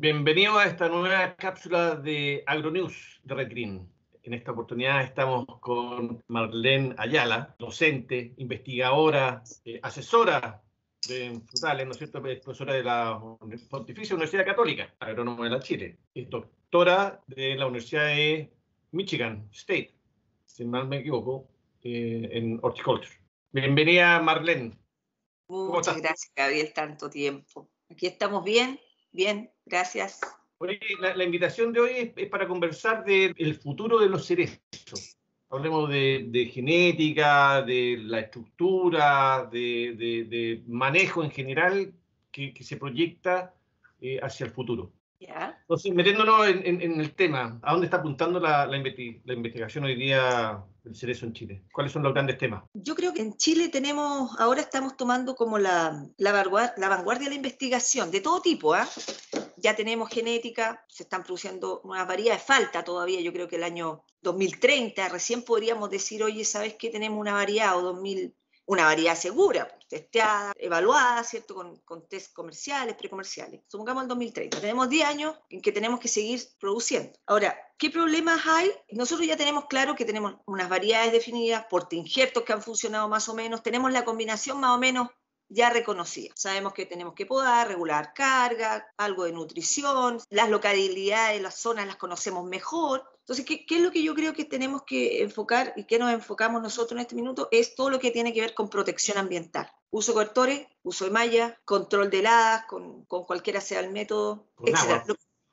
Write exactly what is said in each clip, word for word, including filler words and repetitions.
Bienvenido a esta nueva cápsula de AgroNews de Red Green. En esta oportunidad estamos con Marlene Ayala, docente, investigadora, eh, asesora de frutales, ¿no es cierto?, profesora de la Pontificia Universidad Católica, agrónoma de la Chile. Es doctora de la Universidad de Michigan State, si mal me equivoco, eh, en Horticulture. Bienvenida, Marlene. ¿Cómo Muchas estás? gracias, Gabriel, tanto tiempo. Aquí estamos bien, bien, gracias. Oye, la, la invitación de hoy es, es para conversar del futuro de los cerezos. Hablemos de, de genética, de la estructura, de, de, de manejo en general que, que se proyecta eh, hacia el futuro. ¿Ya? Entonces, metiéndonos en, en, en el tema, ¿a dónde está apuntando la, la, investi la investigación hoy día del cerezo en Chile? ¿Cuáles son los grandes temas? Yo creo que en Chile tenemos, ahora estamos tomando como la, la, vanguardia, la vanguardia de la investigación, de todo tipo, ¿ah? ¿eh? Ya tenemos genética, se están produciendo nuevas variedades, falta todavía, yo creo que el año dos mil treinta, recién podríamos decir, oye, ¿sabes qué? Tenemos una variedad, o dos mil, una variedad segura, testeada, evaluada, ¿cierto? Con, con test comerciales, precomerciales. Supongamos el dos mil treinta. Tenemos diez años en que tenemos que seguir produciendo. Ahora, ¿qué problemas hay? Nosotros ya tenemos claro que tenemos unas variedades definidas, portainjertos que han funcionado más o menos, tenemos la combinación más o menos ya reconocida. Sabemos que tenemos que podar, regular carga, algo de nutrición, las localidades, las zonas las conocemos mejor. Entonces, ¿qué, ¿qué es lo que yo creo que tenemos que enfocar y qué nos enfocamos nosotros en este minuto? Es todo lo que tiene que ver con protección ambiental. Uso de cobertores, uso de malla, control de heladas, con, con cualquiera sea el método, etcétera.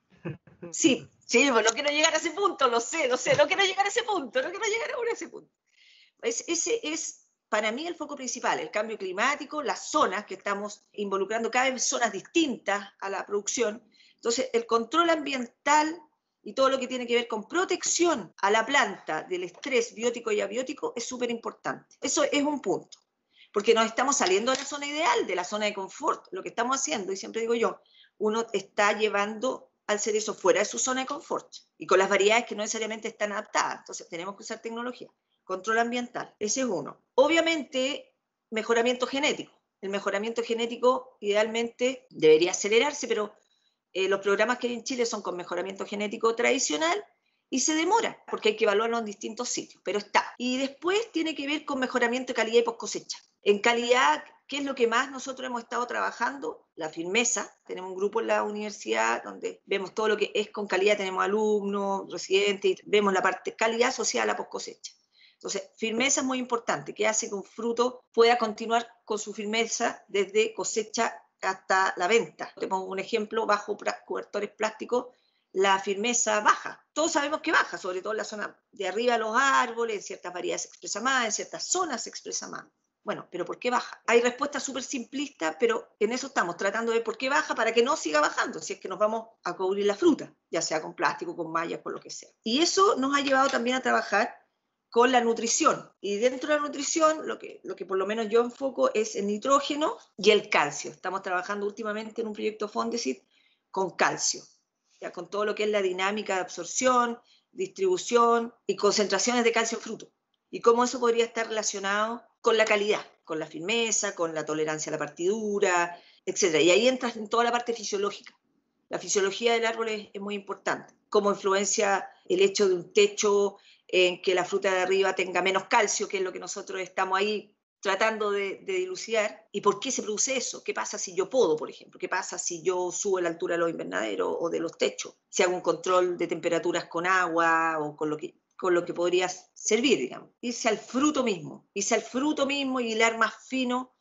Sí, sí, pues no quiero llegar a ese punto, lo sé, lo sé, no quiero llegar a ese punto, no quiero llegar ahora a ese punto. Es, ese es para mí el foco principal, el cambio climático, las zonas que estamos involucrando, cada vez zonas distintas a la producción. Entonces, el control ambiental y todo lo que tiene que ver con protección a la planta del estrés biótico y abiótico es súper importante. Eso es un punto, porque nos estamos saliendo de la zona ideal, de la zona de confort. Lo que estamos haciendo, y siempre digo yo, uno está llevando al cerezo fuera de su zona de confort y con las variedades que no necesariamente están adaptadas. Entonces, tenemos que usar tecnología. Control ambiental, ese es uno. Obviamente, mejoramiento genético. El mejoramiento genético idealmente debería acelerarse, pero eh, los programas que hay en Chile son con mejoramiento genético tradicional y se demora, porque hay que evaluarlo en distintos sitios, pero está. Y después tiene que ver con mejoramiento de calidad y post cosecha. En calidad, ¿qué es lo que más nosotros hemos estado trabajando? La firmeza. Tenemos un grupo en la universidad donde vemos todo lo que es con calidad, tenemos alumnos, residentes, y vemos la parte calidad asociada a la post cosecha. Entonces, firmeza es muy importante, que hace que un fruto pueda continuar con su firmeza desde cosecha hasta la venta. Te pongo un ejemplo, bajo cobertores plásticos, la firmeza baja. Todos sabemos que baja, sobre todo en la zona de arriba de los árboles, en ciertas variedades se expresa más, en ciertas zonas se expresa más. Bueno, ¿pero por qué baja? Hay respuestas súper simplistas, pero en eso estamos, tratando de ver por qué baja para que no siga bajando, si es que nos vamos a cubrir la fruta, ya sea con plástico, con mallas, con lo que sea. Y eso nos ha llevado también a trabajar con la nutrición. Y dentro de la nutrición, lo que, lo que por lo menos yo enfoco es el nitrógeno y el calcio. Estamos trabajando últimamente en un proyecto Fondesit con calcio, ya con todo lo que es la dinámica de absorción, distribución y concentraciones de calcio en fruto. Y cómo eso podría estar relacionado con la calidad, con la firmeza, con la tolerancia a la partidura, etcétera. Y ahí entras en toda la parte fisiológica. La fisiología del árbol es, es muy importante. Cómo influencia el hecho de un techo en que la fruta de arriba tenga menos calcio, que es lo que nosotros estamos ahí tratando de, de dilucidar. ¿Y por qué se produce eso? ¿Qué pasa si yo podo, por ejemplo? ¿Qué pasa si yo subo la altura de los invernaderos o de los techos? Si hago un control de temperaturas con agua o con lo que, con lo que podría servir, digamos. Irse al fruto mismo, irse al fruto mismo y hilar más fino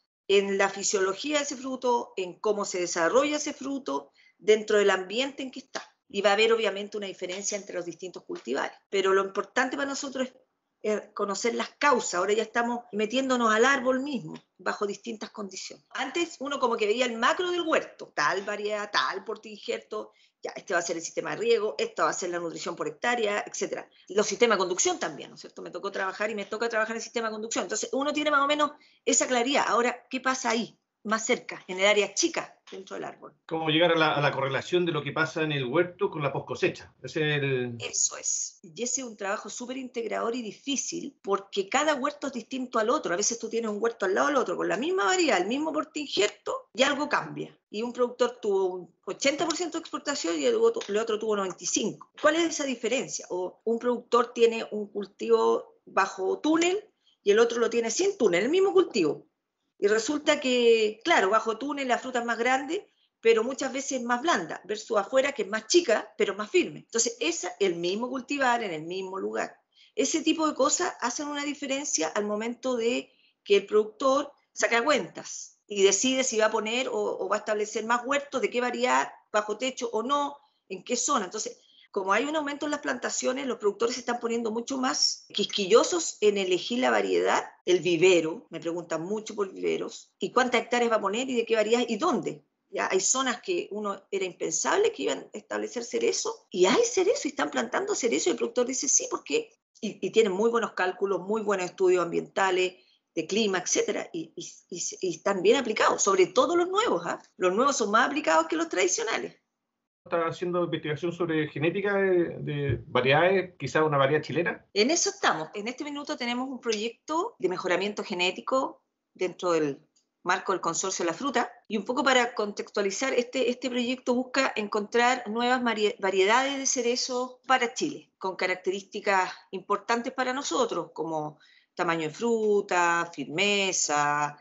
en la fisiología de ese fruto, en cómo se desarrolla ese fruto, dentro del ambiente en que está. Y va a haber obviamente una diferencia entre los distintos cultivares. Pero lo importante para nosotros es conocer las causas. Ahora ya estamos metiéndonos al árbol mismo, bajo distintas condiciones. Antes uno como que veía el macro del huerto, tal variedad, tal portainjerto, ya este va a ser el sistema de riego, esta va a ser la nutrición por hectárea, etcétera. Los sistemas de conducción también, ¿no es cierto? Me tocó trabajar y me toca trabajar en el sistema de conducción. Entonces uno tiene más o menos esa claridad. Ahora, ¿qué pasa ahí? más cerca, en el área chica dentro del árbol. ¿Cómo llegar a la, a la correlación de lo que pasa en el huerto con la post cosecha? Ese es el... Eso es. Y ese es un trabajo súper integrador y difícil porque cada huerto es distinto al otro. A veces tú tienes un huerto al lado del otro con la misma variedad, el mismo porte injerto y algo cambia. Y un productor tuvo un ochenta por ciento de exportación y el otro, el otro tuvo noventa y cinco por ciento. ¿Cuál es esa diferencia? O un productor tiene un cultivo bajo túnel y el otro lo tiene sin túnel, el mismo cultivo. Y resulta que, claro, bajo túnel la fruta es más grande, pero muchas veces más blanda, versus afuera que es más chica, pero más firme. Entonces, es el mismo cultivar en el mismo lugar. Ese tipo de cosas hacen una diferencia al momento de que el productor saca cuentas y decide si va a poner o, o va a establecer más huertos, de qué variedad, bajo techo o no, en qué zona. Entonces, como hay un aumento en las plantaciones, los productores se están poniendo mucho más quisquillosos en elegir la variedad, el vivero, me preguntan mucho por viveros, y cuántas hectáreas va a poner y de qué variedad y dónde. Ya hay zonas que uno era impensable que iban a establecer cerezo, y hay cerezo, y están plantando cerezo, y el productor dice sí, porque, y, y tienen muy buenos cálculos, muy buenos estudios ambientales, de clima, etcétera, y, y, y, y están bien aplicados, sobre todo los nuevos, ¿eh? Los nuevos son más aplicados que los tradicionales. ¿Está haciendo investigación sobre genética de, de variedades, quizás una variedad chilena? En eso estamos. En este minuto tenemos un proyecto de mejoramiento genético dentro del marco del Consorcio de la Fruta, y un poco para contextualizar, este, este proyecto busca encontrar nuevas variedades de cerezos para Chile, con características importantes para nosotros, como tamaño de fruta, firmeza,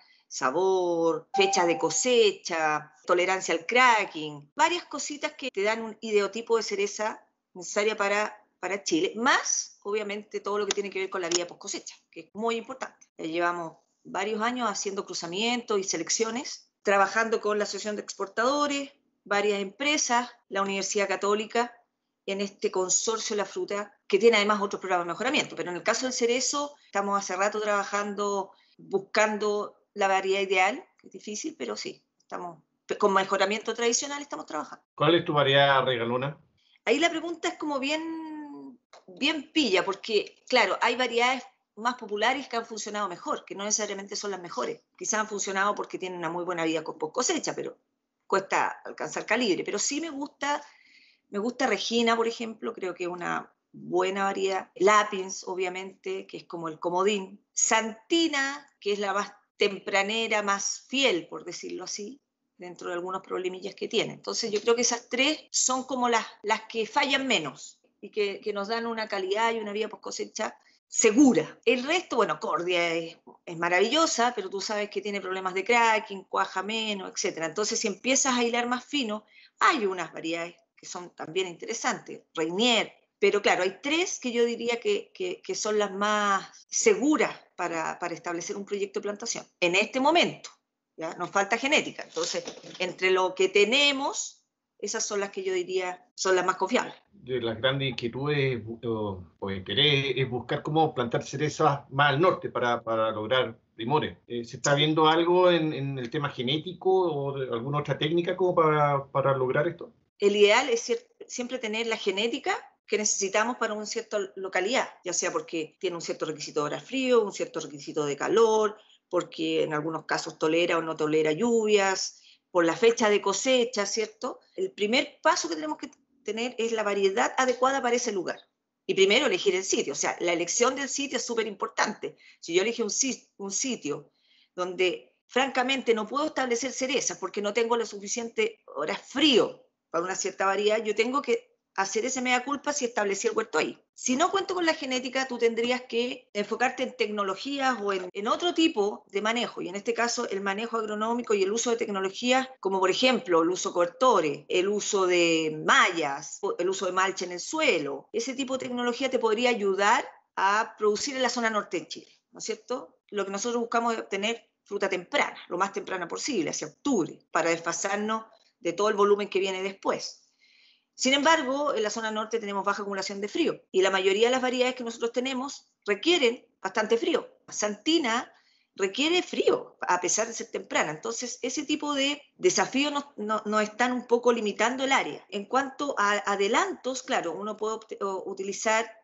sabor, fecha de cosecha, tolerancia al cracking, varias cositas que te dan un ideotipo de cereza necesaria para, para Chile, más obviamente todo lo que tiene que ver con la vida post cosecha, que es muy importante. Ya llevamos varios años haciendo cruzamientos y selecciones, trabajando con la Asociación de Exportadores, varias empresas, la Universidad Católica, en este consorcio de la fruta, que tiene además otros programas de mejoramiento. Pero en el caso del cerezo, estamos hace rato trabajando, buscando la variedad ideal, que es difícil, pero sí, estamos con mejoramiento tradicional estamos trabajando. ¿Cuál es tu variedad regalona? Ahí la pregunta es como bien, bien pilla, porque claro, hay variedades más populares que han funcionado mejor, que no necesariamente son las mejores. Quizás han funcionado porque tienen una muy buena vida con post cosecha, pero cuesta alcanzar calibre. Pero sí me gusta, me gusta Regina, por ejemplo, creo que es una buena variedad. Lapins, obviamente, que es como el comodín. Santina, que es la más tempranera, más fiel, por decirlo así, dentro de algunos problemillas que tiene. Entonces yo creo que esas tres son como las, las que fallan menos y que, que nos dan una calidad y una vida post cosecha segura. El resto, bueno, Cordia es, es maravillosa, pero tú sabes que tiene problemas de cracking, cuaja menos, etcétera. Entonces si empiezas a hilar más fino, hay unas variedades que son también interesantes, Reinier, pero claro, hay tres que yo diría que, que, que son las más seguras para, para establecer un proyecto de plantación en este momento. ¿Ya? Nos falta genética, entonces entre lo que tenemos, esas son las que yo diría son las más confiables. De las grandes inquietudes o, o interés es buscar cómo plantar cerezas más al norte para, para lograr primores. Eh, ¿Se está viendo algo en, en el tema genético o de alguna otra técnica como para, para lograr esto? El ideal es siempre tener la genética que necesitamos para una cierta localidad, ya sea porque tiene un cierto requisito de hora frío, un cierto requisito de calor, porque en algunos casos tolera o no tolera lluvias, por la fecha de cosecha, ¿cierto? El primer paso que tenemos que tener es la variedad adecuada para ese lugar. Y primero elegir el sitio, o sea, la elección del sitio es súper importante. Si yo elijo un, un sitio donde francamente no puedo establecer cerezas porque no tengo lo suficiente hora frío para una cierta variedad, yo tengo que hacer ese mea culpa si establecí el huerto ahí. Si no cuento con la genética, tú tendrías que enfocarte en tecnologías o en, en otro tipo de manejo, y en este caso el manejo agronómico y el uso de tecnologías como por ejemplo el uso de cobertores, el uso de mallas, el uso de malcha en el suelo. Ese tipo de tecnología te podría ayudar a producir en la zona norte de Chile, ¿no es cierto? Lo que nosotros buscamos es obtener fruta temprana, lo más temprana posible, hacia octubre, para desfasarnos de todo el volumen que viene después. Sin embargo, en la zona norte tenemos baja acumulación de frío y la mayoría de las variedades que nosotros tenemos requieren bastante frío. Santina requiere frío, a pesar de ser temprana. Entonces, ese tipo de desafíos nos, nos, nos están un poco limitando el área. En cuanto a adelantos, claro, uno puede utilizar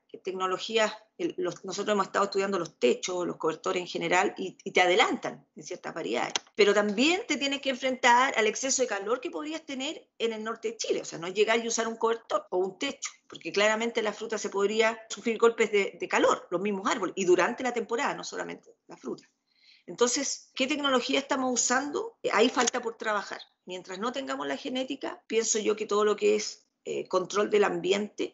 tecnologías, el, los, nosotros hemos estado estudiando los techos, los cobertores en general, y, y te adelantan en ciertas variedades. Pero también te tienes que enfrentar al exceso de calor que podrías tener en el norte de Chile. O sea, no es llegar y usar un cobertor o un techo, porque claramente la fruta se podría sufrir golpes de, de calor, los mismos árboles, y durante la temporada, no solamente la fruta. Entonces, ¿qué tecnología estamos usando? Ahí falta por trabajar. Mientras no tengamos la genética, pienso yo que todo lo que es eh, control del ambiente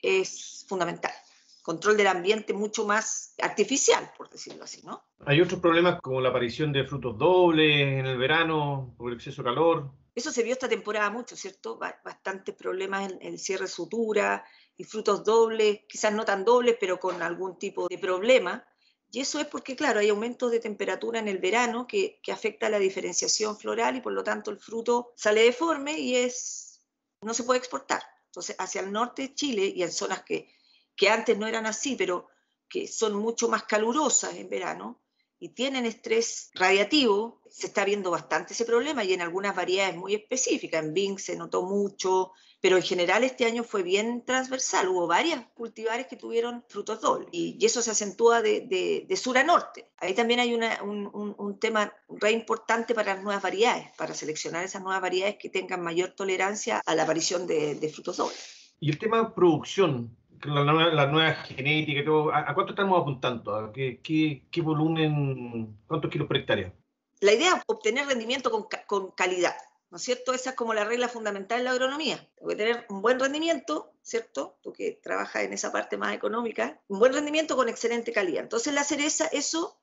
es fundamental. Control del ambiente mucho más artificial, por decirlo así, ¿no? Hay otros problemas como la aparición de frutos dobles en el verano por el exceso de calor. Eso se vio esta temporada mucho, ¿cierto? Bastantes problemas en el cierre de sutura y frutos dobles, quizás no tan dobles, pero con algún tipo de problema. Y eso es porque, claro, hay aumentos de temperatura en el verano que, que afecta la diferenciación floral y por lo tanto el fruto sale deforme y es, no se puede exportar. Entonces, hacia el norte de Chile y en zonas que, que antes no eran así, pero que son mucho más calurosas en verano y tienen estrés radiativo, se está viendo bastante ese problema y en algunas variedades muy específicas. En Bing se notó mucho, pero en general este año fue bien transversal. Hubo varias cultivares que tuvieron frutos dobles y, y eso se acentúa de, de, de sur a norte. Ahí también hay una, un, un, un tema re importante para las nuevas variedades, para seleccionar esas nuevas variedades que tengan mayor tolerancia a la aparición de, de frutos dobles. Y el tema de producción, la, la, la nueva genética y todo, ¿a, a cuánto estamos apuntando? ¿A qué, qué, qué volumen, cuántos kilos por hectárea? La idea es obtener rendimiento con, con calidad, ¿no es cierto? Esa es como la regla fundamental de la agronomía. Tengo que tener un buen rendimiento, ¿cierto? Tú que trabajas en esa parte más económica, un buen rendimiento con excelente calidad. Entonces la cereza, eso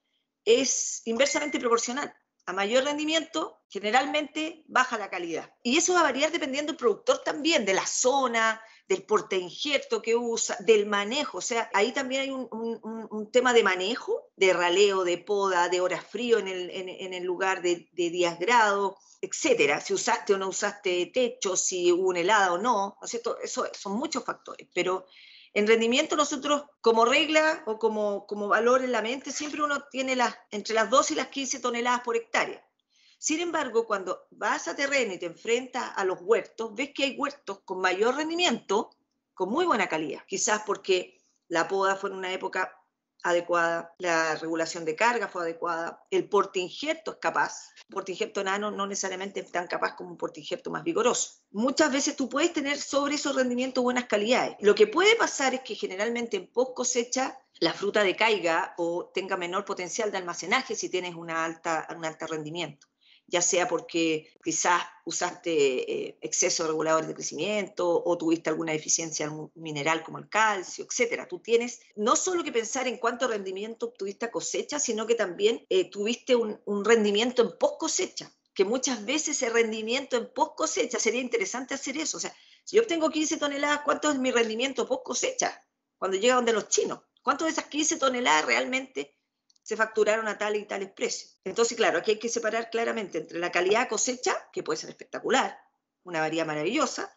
es inversamente proporcional. A mayor rendimiento, generalmente baja la calidad. Y eso va a variar dependiendo del productor también, de la zona, del porte injerto que usa, del manejo. O sea, ahí también hay un, un, un tema de manejo, de raleo, de poda, de horas frío en el, en, en el lugar de, de días grados, etcétera. Si usaste o no usaste techo, si hubo una helada o no, ¿no es cierto? Eso son muchos factores, pero en rendimiento nosotros como regla o como, como valor en la mente siempre uno tiene las, entre las doce y las quince toneladas por hectárea. Sin embargo, cuando vas a terreno y te enfrentas a los huertos, ves que hay huertos con mayor rendimiento, con muy buena calidad. Quizás porque la poda fue en una época adecuada, la regulación de carga fue adecuada, el porte injerto es capaz. Un porte injerto enano no necesariamente es tan capaz como un porte injerto más vigoroso. Muchas veces tú puedes tener sobre esos rendimientos buenas calidades. Lo que puede pasar es que generalmente en post cosecha la fruta decaiga o tenga menor potencial de almacenaje si tienes una alta, un alto rendimiento, ya sea porque quizás usaste eh, exceso de reguladores de crecimiento o tuviste alguna deficiencia mineral como el calcio, etcétera. Tú tienes no solo que pensar en cuánto rendimiento obtuviste a cosecha, sino que también eh, tuviste un, un rendimiento en post cosecha, que muchas veces ese rendimiento en post cosecha, sería interesante hacer eso. O sea, si yo obtengo quince toneladas, ¿cuánto es mi rendimiento post cosecha? Cuando llega donde los chinos, ¿cuánto de esas quince toneladas realmente se facturaron a tales y tales precios? Entonces, claro, aquí hay que separar claramente entre la calidad de cosecha, que puede ser espectacular, una variedad maravillosa,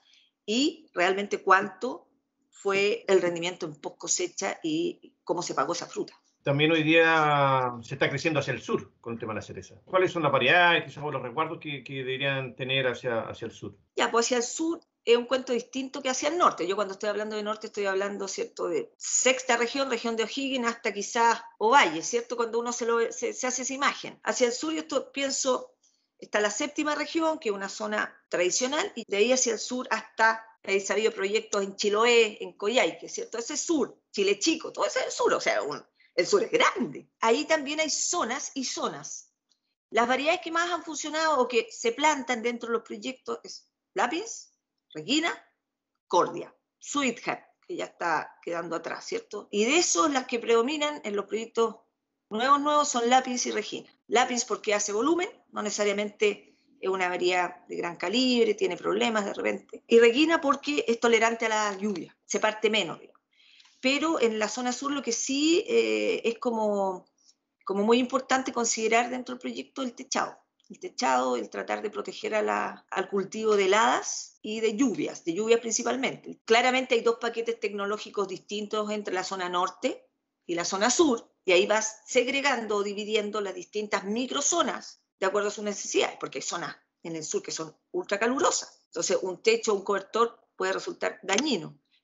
y realmente cuánto fue el rendimiento en post cosecha y cómo se pagó esa fruta. También hoy día se está creciendo hacia el sur con el tema de la cereza. ¿Cuáles son las variedades, quizás los resguardos que, que deberían tener hacia, hacia el sur? Ya, pues hacia el sur es un cuento distinto que hacia el norte. Yo cuando estoy hablando de norte estoy hablando, ¿cierto?, de sexta región, región de O'Higgins, hasta quizás Ovalle, ¿cierto?, cuando uno se, lo, se, se hace esa imagen. Hacia el sur yo esto, pienso, está la séptima región, que es una zona tradicional, y de ahí hacia el sur hasta, he sabido proyectos en Chiloé, en Coyhaique, ¿cierto? Ese es sur, Chile Chico, todo ese es el sur, o sea, un, el sur es grande. Ahí también hay zonas y zonas. Las variedades que más han funcionado o que se plantan dentro de los proyectos es Lápiz, Regina, Cordia, Sweetheart, que ya está quedando atrás, ¿cierto? Y de esos, las que predominan en los proyectos nuevos, nuevos son Lápiz y Regina. Lápiz porque hace volumen, no necesariamente es una variedad de gran calibre, tiene problemas de repente. Y Regina porque es tolerante a la lluvia, se parte menos, digamos. Pero en la zona sur lo que sí eh, es como, como muy importante considerar dentro del proyecto el techado. El techado, el tratar de proteger a la, al cultivo de heladas y de lluvias, de lluvias principalmente. Claramente hay dos paquetes tecnológicos distintos entre la zona norte y la zona sur, y ahí vas segregando o dividiendo las distintas microzonas de acuerdo a sus necesidades, porque hay zonas en el sur que son ultracalurosas. Entonces un techo o un cobertor puede resultar dañino,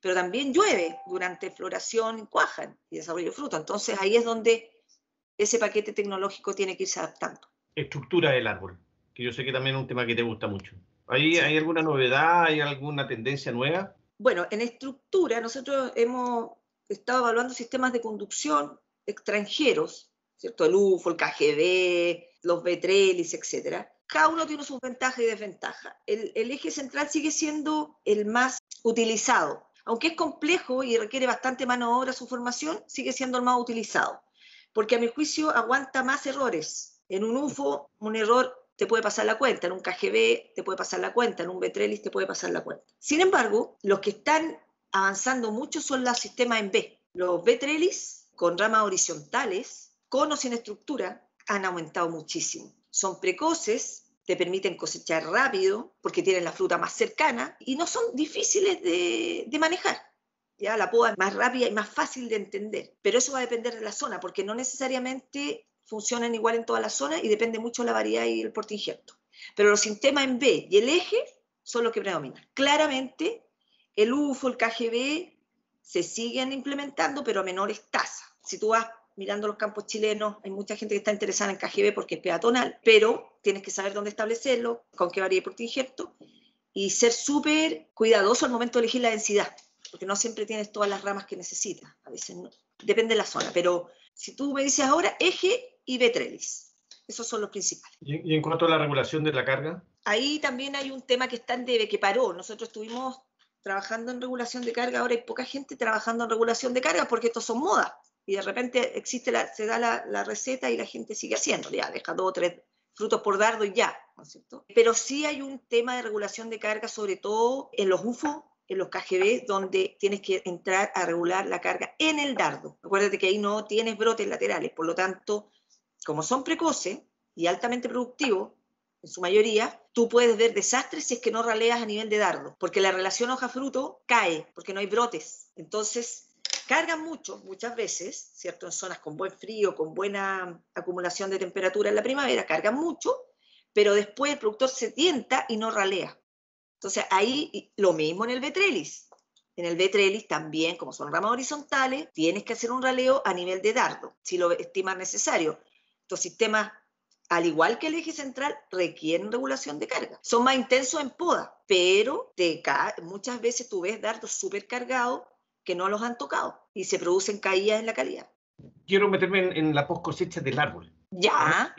pero también llueve durante floración, cuajan y desarrollo de fruto. Entonces ahí es donde ese paquete tecnológico tiene que irse adaptando. Estructura del árbol, que yo sé que también es un tema que te gusta mucho. ¿Hay, Sí. ¿hay alguna novedad, hay alguna tendencia nueva? Bueno, en estructura nosotros hemos estado evaluando sistemas de conducción extranjeros, ¿cierto? El U F O, el K G B, los Vetrelis, etcétera. Cada uno tiene sus ventajas y desventajas. El, el eje central sigue siendo el más utilizado. Aunque es complejo y requiere bastante mano de obra su formación, sigue siendo el más utilizado. Porque a mi juicio aguanta más errores. En un U F O, un error te puede pasar la cuenta, en un K G B te puede pasar la cuenta, en un Vetrelis te puede pasar la cuenta. Sin embargo, los que están avanzando mucho son los sistemas en B. Los Vetrelis con ramas horizontales, con o sin estructura, han aumentado muchísimo. Son precoces, te permiten cosechar rápido, porque tienen la fruta más cercana, y no son difíciles de, de manejar. ¿Ya? La poda es más rápida y más fácil de entender, pero eso va a depender de la zona, porque no necesariamente funcionan igual en todas las zonas y depende mucho de la variedad y el porte injerto. Pero los sistemas en B y el eje son los que predominan. Claramente, el U F O, el K G B se siguen implementando, pero a menores tasas. Si tú vas mirando los campos chilenos, hay mucha gente que está interesada en K G B porque es peatonal, pero tienes que saber dónde establecerlo, con qué variedad y porte injerto, y ser súper cuidadoso al momento de elegir la densidad, porque no siempre tienes todas las ramas que necesitas, a veces no. Depende de la zona, pero si tú me dices ahora, eje y Vetrelis. Esos son los principales. ¿Y, y en cuanto a la regulación de la carga? Ahí también hay un tema que está en debe, que paró. Nosotros estuvimos trabajando en regulación de carga, ahora hay poca gente trabajando en regulación de carga porque estos son modas. Y de repente existe la, se da la, la receta y la gente sigue haciendo. Ya, deja dos o tres frutos por dardo y ya, ¿no es cierto? Pero sí hay un tema de regulación de carga, sobre todo en los U F O, en los K G B, donde tienes que entrar a regular la carga en el dardo. Acuérdate que ahí no tienes brotes laterales, por lo tanto, como son precoces y altamente productivos, en su mayoría, tú puedes ver desastres si es que no raleas a nivel de dardo, porque la relación hoja-fruto cae, porque no hay brotes. Entonces, cargan mucho, muchas veces, ¿cierto? En zonas con buen frío, con buena acumulación de temperatura en la primavera, cargan mucho, pero después el productor se tienta y no ralea. Entonces, ahí lo mismo en el Vetrelis. En el Vetrelis también, como son ramas horizontales, tienes que hacer un raleo a nivel de dardo, si lo estimas necesario. Estos sistemas, al igual que el eje central, requieren regulación de carga. Son más intensos en poda, pero te muchas veces tú ves dardos súper cargados que no los han tocado y se producen caídas en la calidad. Quiero meterme en, en la post cosecha del árbol. Ya.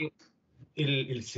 El, el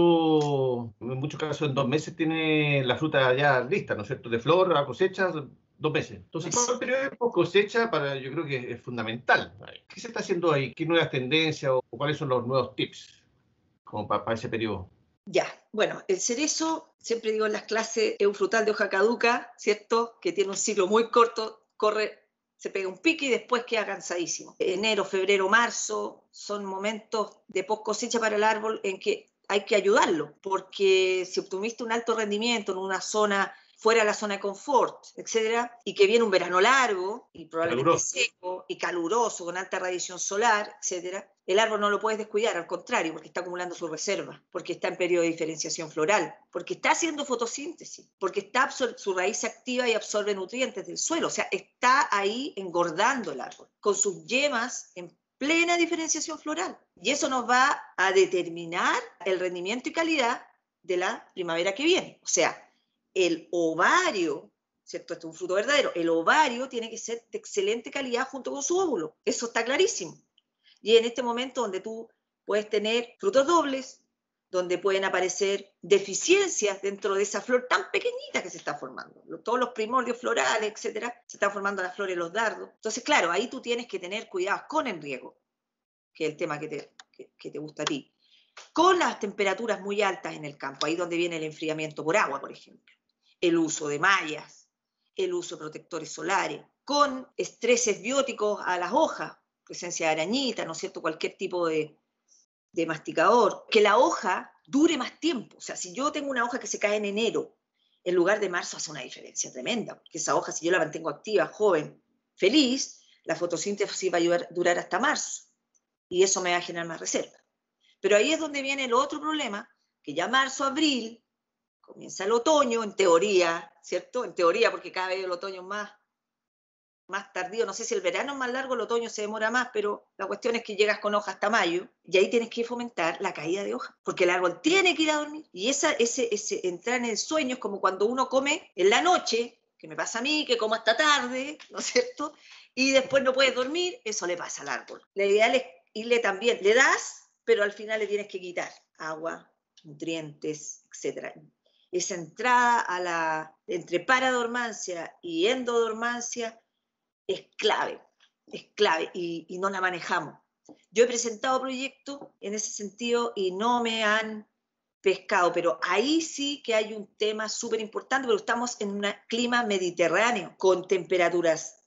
cerezo, en muchos casos, en dos meses tiene la fruta ya lista, ¿no es cierto? De flor a cosecha, dos meses. Entonces, todo el periodo de post cosecha para, yo creo que es fundamental. ¿Qué se está haciendo ahí? ¿Qué nuevas tendencias o cuáles son los nuevos tips como para, para ese periodo? Ya, bueno, el cerezo, siempre digo en las clases, es un frutal de hoja caduca, ¿cierto? Que tiene un ciclo muy corto, corre, se pega un pique y después queda cansadísimo. Enero, febrero, marzo son momentos de post cosecha para el árbol en que hay que ayudarlo, porque si obtuviste un alto rendimiento en una zona fuera de la zona de confort, etcétera, y que viene un verano largo y probablemente caluroso. Seco y caluroso, con alta radiación solar, etcétera, el árbol no lo puedes descuidar, al contrario, porque está acumulando su reserva, porque está en periodo de diferenciación floral, porque está haciendo fotosíntesis, porque está su raíz se activa y absorbe nutrientes del suelo, o sea, está ahí engordando el árbol, con sus yemas en plena diferenciación floral. Y eso nos va a determinar el rendimiento y calidad de la primavera que viene. O sea, el ovario, ¿cierto? Este es un fruto verdadero, el ovario tiene que ser de excelente calidad junto con su óvulo. Eso está clarísimo. Y en este momento donde tú puedes tener frutos dobles, donde pueden aparecer deficiencias dentro de esa flor tan pequeñita que se está formando. Todos los primordios florales, etcétera, se están formando las flores, los dardos. Entonces, claro, ahí tú tienes que tener cuidado con el riego, que es el tema que te, que, que te gusta a ti. Con las temperaturas muy altas en el campo, ahí donde viene el enfriamiento por agua, por ejemplo. El uso de mallas, el uso de protectores solares, con estreses bióticos a las hojas, presencia de arañita, ¿no es cierto?, cualquier tipo de, de masticador, que la hoja dure más tiempo. O sea, si yo tengo una hoja que se cae en enero, en lugar de marzo, hace una diferencia tremenda, porque esa hoja, si yo la mantengo activa, joven, feliz, la fotosíntesis va a durar hasta marzo, y eso me va a generar más reserva. Pero ahí es donde viene el otro problema, que ya marzo, abril, comienza el otoño, en teoría, ¿cierto? En teoría, porque cada vez el otoño es más más tardío, no sé si el verano es más largo, el otoño se demora más, pero la cuestión es que llegas con hojas hasta mayo y ahí tienes que fomentar la caída de hojas, porque el árbol tiene que ir a dormir. Y esa, ese, ese entrar en el sueño es como cuando uno come en la noche, que me pasa a mí, que como hasta tarde, ¿no es cierto? Y después no puedes dormir, eso le pasa al árbol. La ideal es irle también, le das, pero al final le tienes que quitar agua, nutrientes, etcétera. Esa entrada a la, entre paradormancia y endodormancia es clave, es clave y, y no la manejamos. Yo he presentado proyectos en ese sentido y no me han pescado, pero ahí sí que hay un tema súper importante, porque estamos en un clima mediterráneo, con temperaturas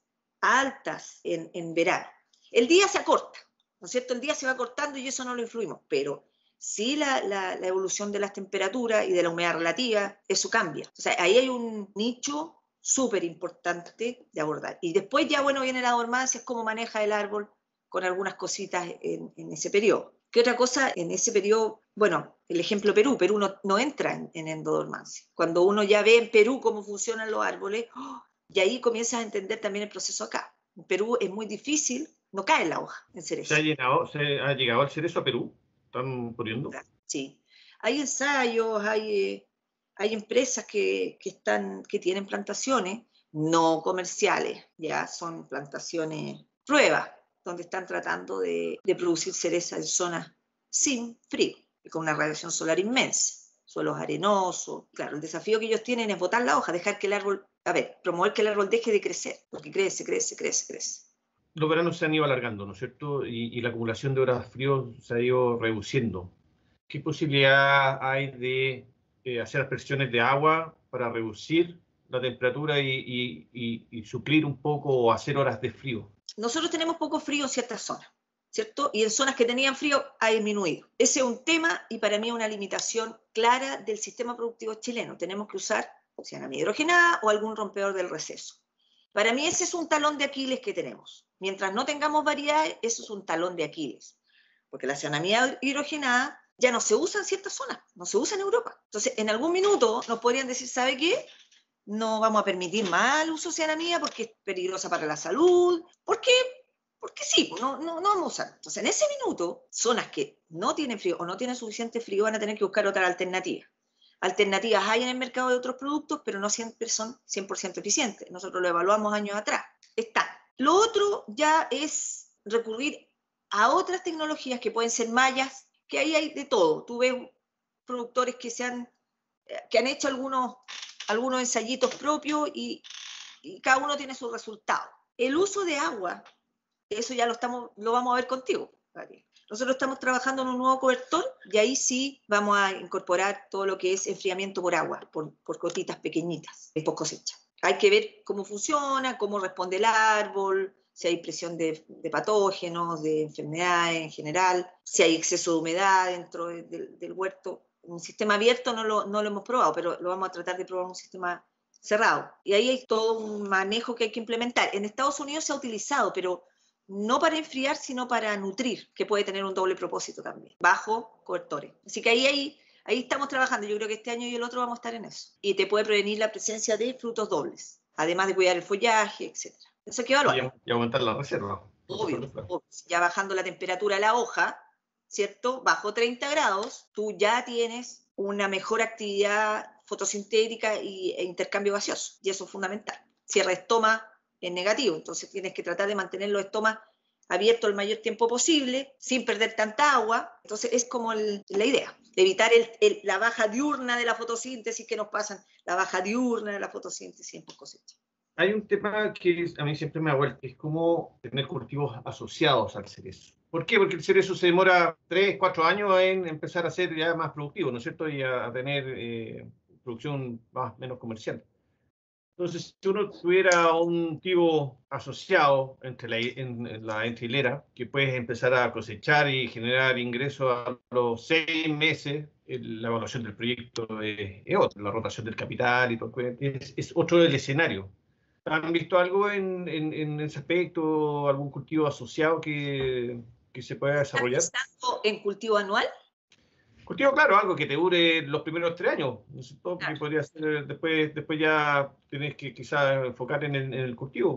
altas en, en verano. El día se acorta, ¿no es cierto? El día se va cortando y eso no lo influimos, pero sí la, la, la evolución de las temperaturas y de la humedad relativa, eso cambia. O sea, ahí hay un nicho súper importante de abordar. Y después ya, bueno, viene la dormancia, es cómo maneja el árbol con algunas cositas en, en ese periodo. ¿Qué otra cosa en ese periodo? Bueno, el ejemplo Perú. Perú no, no entra en, en endodormancia. Cuando uno ya ve en Perú cómo funcionan los árboles, ¡oh! Y ahí comienzas a entender también el proceso acá. En Perú es muy difícil, no cae la hoja en cerezo. ¿Se ha, llenado, se ha llegado el cerezo a Perú? ¿Están poniendo? Sí. Hay ensayos, hay, hay empresas que, que, están, que tienen plantaciones no comerciales, ya son plantaciones pruebas, donde están tratando de, de producir cereza en zonas sin frío, con una radiación solar inmensa, suelos arenosos. Claro, el desafío que ellos tienen es botar la hoja, dejar que el árbol, a ver, promover que el árbol deje de crecer, porque crece, crece, crece, crece. Los veranos se han ido alargando, ¿no es cierto? Y, y la acumulación de horas frío se ha ido reduciendo. ¿Qué posibilidad hay de eh, hacer aspersiones de agua para reducir la temperatura y, y, y, y suplir un poco o hacer horas de frío? Nosotros tenemos poco frío en ciertas zonas, ¿cierto? Y en zonas que tenían frío ha disminuido. Ese es un tema y para mí es una limitación clara del sistema productivo chileno. Tenemos que usar cianamida hidrogenada o algún rompedor del receso. Para mí ese es un talón de Aquiles que tenemos. Mientras no tengamos variedades, eso es un talón de Aquiles. Porque la cianamida hidrogenada ya no se usa en ciertas zonas, no se usa en Europa. Entonces, en algún minuto nos podrían decir, ¿sabe qué? No vamos a permitir más el uso de cianamida porque es peligrosa para la salud. ¿Por qué? Porque sí, no, no, no vamos a usar. Entonces, en ese minuto, zonas que no tienen frío o no tienen suficiente frío van a tener que buscar otra alternativa. Alternativas hay en el mercado de otros productos, pero no siempre son cien por ciento eficientes. Nosotros lo evaluamos años atrás. Está. Lo otro ya es recurrir a otras tecnologías que pueden ser mallas, que ahí hay de todo. Tú ves productores que, se han, que han hecho algunos, algunos ensayitos propios y, y cada uno tiene su resultado. El uso de agua, eso ya lo, estamos, lo vamos a ver contigo, Gabriel. Nosotros estamos trabajando en un nuevo cobertor y ahí sí vamos a incorporar todo lo que es enfriamiento por agua, por, por gotitas pequeñitas, post cosecha. Hay que ver cómo funciona, cómo responde el árbol, si hay presión de, de patógenos, de enfermedades en general, si hay exceso de humedad dentro de, de, del huerto. Un sistema abierto no lo, no lo hemos probado, pero lo vamos a tratar de probar un sistema cerrado. Y ahí hay todo un manejo que hay que implementar. En Estados Unidos se ha utilizado, pero no para enfriar, sino para nutrir, que puede tener un doble propósito también, bajo cobertores. Así que ahí, ahí, ahí estamos trabajando. Yo creo que este año y el otro vamos a estar en eso. Y te puede prevenir la presencia de frutos dobles, además de cuidar el follaje, etcétera. Eso hay que evaluar. Y aumentar la reserva. Obvio, obvio. Ya bajando la temperatura de la hoja, ¿cierto? Bajo treinta grados, tú ya tienes una mejor actividad fotosintética y, e intercambio gaseoso. Y eso es fundamental. Cierra estoma en negativo, entonces tienes que tratar de mantener los estomas abiertos el mayor tiempo posible, sin perder tanta agua. Entonces es como el, la idea, evitar el, el, la baja diurna de la fotosíntesis que nos pasan, la baja diurna de la fotosíntesis en post cosecha. Hay un tema que a mí siempre me ha vuelto, es como tener cultivos asociados al cerezo. ¿Por qué? Porque el cerezo se demora tres, cuatro años en empezar a ser ya más productivo, ¿no es cierto? Y a, a tener eh, producción más menos comercial. Entonces, si uno tuviera un cultivo asociado entre la, en, en la entre hilera, que puedes empezar a cosechar y generar ingresos a los seis meses, el, la evaluación del proyecto es, es otra, la rotación del capital y todo, es, es otro del escenario. ¿Han visto algo en, en, en ese aspecto, algún cultivo asociado que, que se pueda desarrollar? ¿Estás pensando en cultivo anual? Cultivo, claro, algo que te dure los primeros tres años, ¿no es cierto? Claro. Que podría ser, después, después ya tenés que quizás enfocar en el, en el cultivo.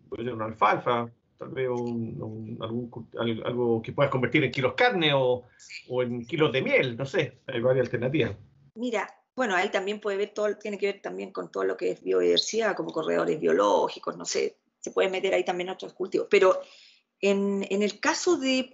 puede ser una alfalfa, tal vez un, un, algún, algo que puedas convertir en kilos carne o, o en kilos de miel, no sé, hay varias alternativas. Mira, bueno, ahí también puede ver todo, tiene que ver también con todo lo que es biodiversidad, como corredores biológicos, no sé, se puede meter ahí también otros cultivos. Pero en, en el caso de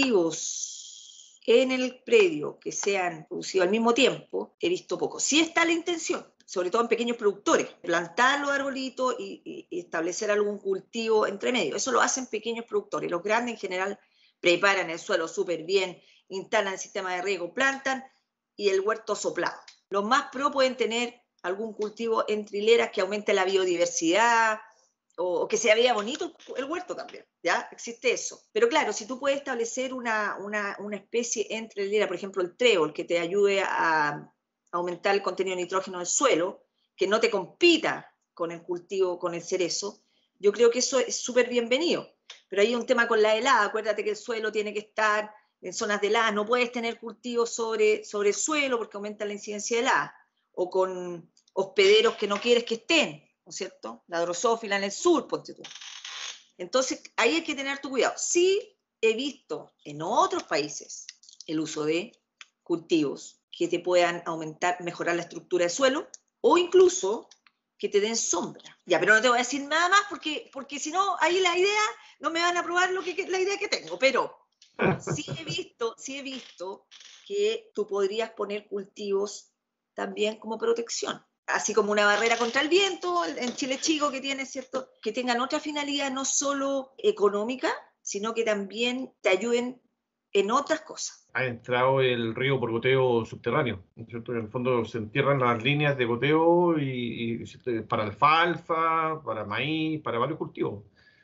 cultivos en el predio que sean producidos al mismo tiempo, he visto poco. Sí está la intención, sobre todo en pequeños productores, plantar los arbolitos y, y, y establecer algún cultivo entre medio. Eso lo hacen pequeños productores. Los grandes en general preparan el suelo súper bien, instalan el sistema de riego, plantan y el huerto soplado. Los más pro pueden tener algún cultivo entre hileras que aumente la biodiversidad o, o que se vea bonito el huerto también, ¿ya? Existe eso. Pero claro, si tú puedes establecer una, una, una especie entre hileras, por ejemplo el trébol, que te ayude a aumentar el contenido de nitrógeno del suelo, que no te compita con el cultivo, con el cerezo, yo creo que eso es súper bienvenido. Pero hay un tema con la helada, acuérdate que el suelo tiene que estar en zonas de helada, no puedes tener cultivos sobre, sobre el suelo porque aumenta la incidencia de helada, o con hospederos que no quieres que estén, ¿no es cierto? La drosófila en el sur, ponte tú. Entonces, ahí hay que tener tu cuidado. Sí he visto en otros países el uso de cultivos que te puedan aumentar, mejorar la estructura del suelo, o incluso que te den sombra. Ya, pero no te voy a decir nada más porque, porque si no, ahí la idea, no me van a aprobar lo que, la idea que tengo, pero sí he visto, sí he visto que tú podrías poner cultivos también como protección, así como una barrera contra el viento, en Chile Chico que tiene, ¿cierto? Que tengan otra finalidad no solo económica, sino que también te ayuden en otras cosas. Ha entrado el río por goteo subterráneo, ¿no es cierto? En el fondo se entierran las líneas de goteo y, y para alfalfa, para maíz, para varios cultivos.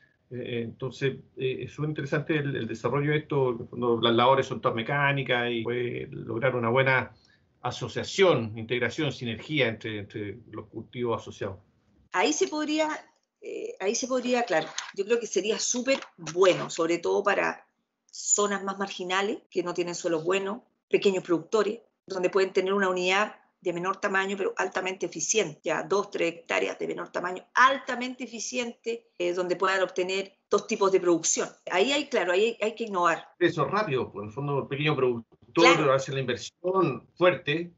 Eh, entonces, eh, es muy interesante el, el desarrollo de esto, cuando las labores son todas mecánicas y puede lograr una buena asociación, integración, sinergia entre, entre los cultivos asociados. Ahí se podría, eh, ahí se podría, claro, yo creo que sería súper bueno, sobre todo para zonas más marginales, que no tienen suelos buenos, pequeños productores, donde pueden tener una unidad de menor tamaño, pero altamente eficiente, ya dos, tres hectáreas de menor tamaño, altamente eficiente, eh, donde puedan obtener dos tipos de producción. Ahí hay, claro, ahí hay, hay que innovar. Eso rápido, por el fondo el pequeño productor Claro. hace la inversión fuerte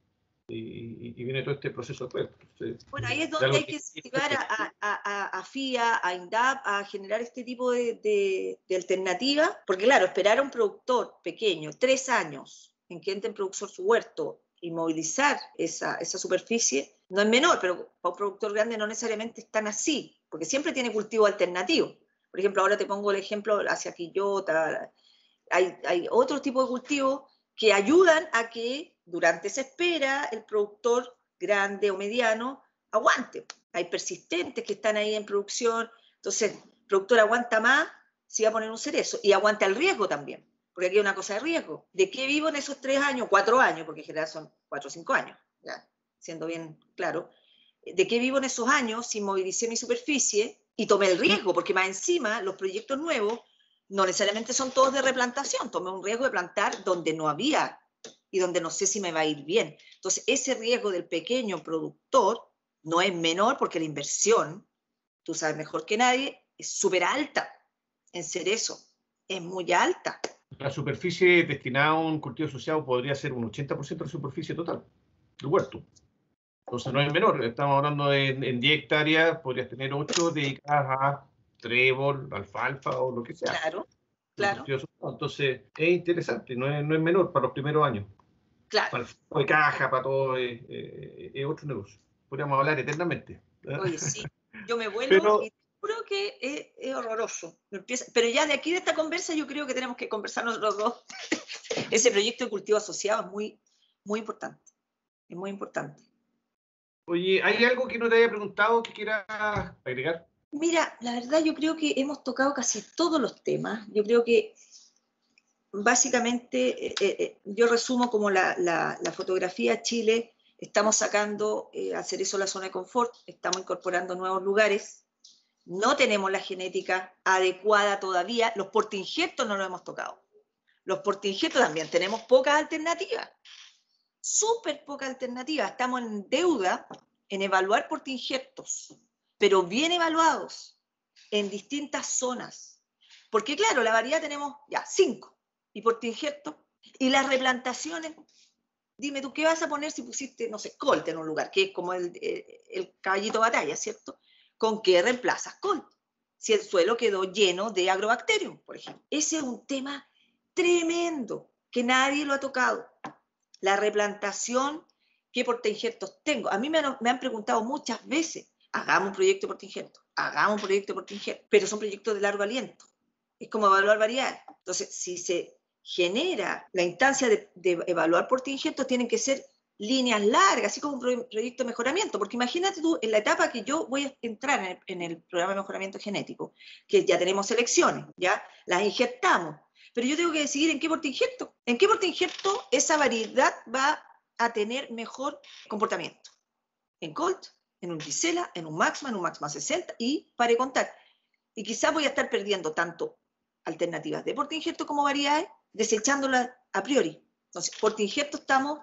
y, y viene todo este proceso después. Entonces, bueno, ahí es donde hay que incentivar a, a, a, a F I A, a INDAP, a generar este tipo de, de, de alternativas, porque claro, esperar a un productor pequeño, tres años, en que entre en producción su huerto y movilizar esa, esa superficie, no es menor, pero para un productor grande no necesariamente es tan así, porque siempre tiene cultivo alternativo. Por ejemplo, ahora te pongo el ejemplo hacia Quillota, hay, hay otro tipo de cultivos que ayudan a que durante esa espera el productor grande o mediano aguante. Hay persistentes que están ahí en producción, entonces el productor aguanta más si va a poner un cerezo y aguanta el riesgo también, porque aquí hay una cosa de riesgo. ¿De qué vivo en esos tres años? Cuatro años, porque en general son cuatro o cinco años, ya, siendo bien claro. ¿De qué vivo en esos años si movilicé mi superficie y tomé el riesgo? Porque más encima los proyectos nuevos no necesariamente son todos de replantación, tomé un riesgo de plantar donde no había y donde no sé si me va a ir bien. Entonces, ese riesgo del pequeño productor no es menor porque la inversión, tú sabes mejor que nadie, es súper alta en cerezo, es muy alta. La superficie destinada a un cultivo asociado podría ser un ochenta por ciento de la superficie total del huerto. Entonces no es menor, estamos hablando de en diez hectáreas, podrías tener ocho dedicadas a trébol, alfalfa o lo que sea. Claro, claro. Entonces es interesante, no es, no es menor para los primeros años. Claro. Para el de caja, para todo, es, es, es otro negocio. Podríamos hablar eternamente. Oye, sí, yo me vuelo Pero, y juro que es, es horroroso. Empieza, pero ya de aquí de esta conversa yo creo que tenemos que conversar nosotros dos. Ese proyecto de cultivo asociado es muy, muy importante. Es muy importante. Oye, ¿hay algo que no te haya preguntado que quieras agregar? Mira, la verdad yo creo que hemos tocado casi todos los temas. Yo creo que básicamente eh, eh, yo resumo como la, la, la fotografía Chile. Estamos sacando eh, al cerezo la zona de confort, estamos incorporando nuevos lugares. No tenemos la genética adecuada todavía. Los portainjertos no los hemos tocado. Los portainjertos también tenemos pocas alternativas. Súper poca alternativa. Estamos en deuda en evaluar portainjertos, pero bien evaluados, en distintas zonas. Porque claro, la variedad tenemos ya cinco, y portingerto, y las replantaciones, dime tú, ¿qué vas a poner si pusiste, no sé, colt en un lugar, que es como el, el, el caballito de batalla, ¿cierto? ¿Con qué reemplazas colt? Si el suelo quedó lleno de agrobacterium, por ejemplo. Ese es un tema tremendo, que nadie lo ha tocado. La replantación, ¿qué portainjertos tengo? A mí me han, me han preguntado muchas veces, hagamos un proyecto de portainjerto, hagamos un proyecto de portainjerto, pero son proyectos de largo aliento. Es como evaluar variedades. Entonces, si se genera la instancia de, de evaluar portainjertos, tienen que ser líneas largas, así como un pro, proyecto de mejoramiento, porque imagínate tú, en la etapa que yo voy a entrar en el, en el programa de mejoramiento genético, que ya tenemos selecciones, ya las injertamos, pero yo tengo que decidir en qué portainjerto, en qué portainjerto esa variedad va a tener mejor comportamiento, en colt, en un gisela, en un maxma, en un maxma sesenta, y para de contar, y quizás voy a estar perdiendo tanto alternativas de portainjerto como variedades, desechándolas a priori. Entonces, portainjerto estamos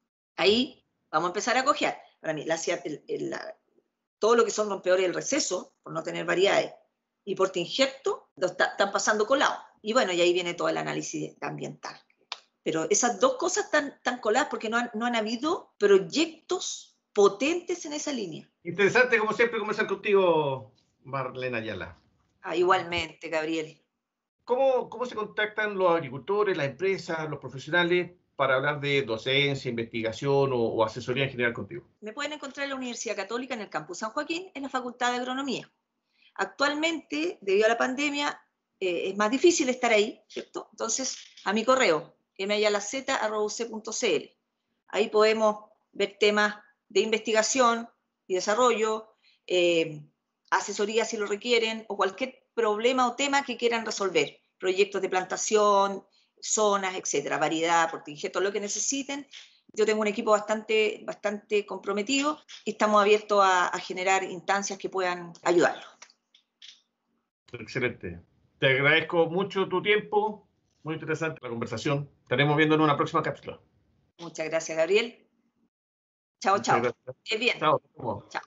ahí, vamos a empezar a cojear. Para mí, la, el, el, la, todo lo que son rompedores del receso, por no tener variedades, y portainjerto, lo está, están pasando colado. Y bueno, y ahí viene todo el análisis ambiental. Pero esas dos cosas están, están coladas porque no han, no han habido proyectos potentes en esa línea. Interesante, como siempre, conversar contigo, Marlene Ayala. Ah, igualmente, Gabriel. ¿Cómo, ¿Cómo se contactan los agricultores, las empresas, los profesionales para hablar de docencia, investigación o, o asesoría en general contigo? Me pueden encontrar en la Universidad Católica en el Campus San Joaquín, en la Facultad de Agronomía. Actualmente, debido a la pandemia, eh, es más difícil estar ahí, ¿cierto? Entonces, a mi correo, m ayala z arroba u c punto c l. Ahí podemos ver temas de investigación y desarrollo, eh, asesoría si lo requieren, o cualquier problema o tema que quieran resolver, proyectos de plantación, zonas, etcétera, variedad, portainjertos, lo que necesiten. Yo tengo un equipo bastante, bastante comprometido y estamos abiertos a, a generar instancias que puedan ayudarlos. Excelente. Te agradezco mucho tu tiempo, muy interesante la conversación. Estaremos viendo en una próxima cápsula. Muchas gracias, Gabriel. Chao, chao. Muchas gracias. Es bien. Chao. Chao.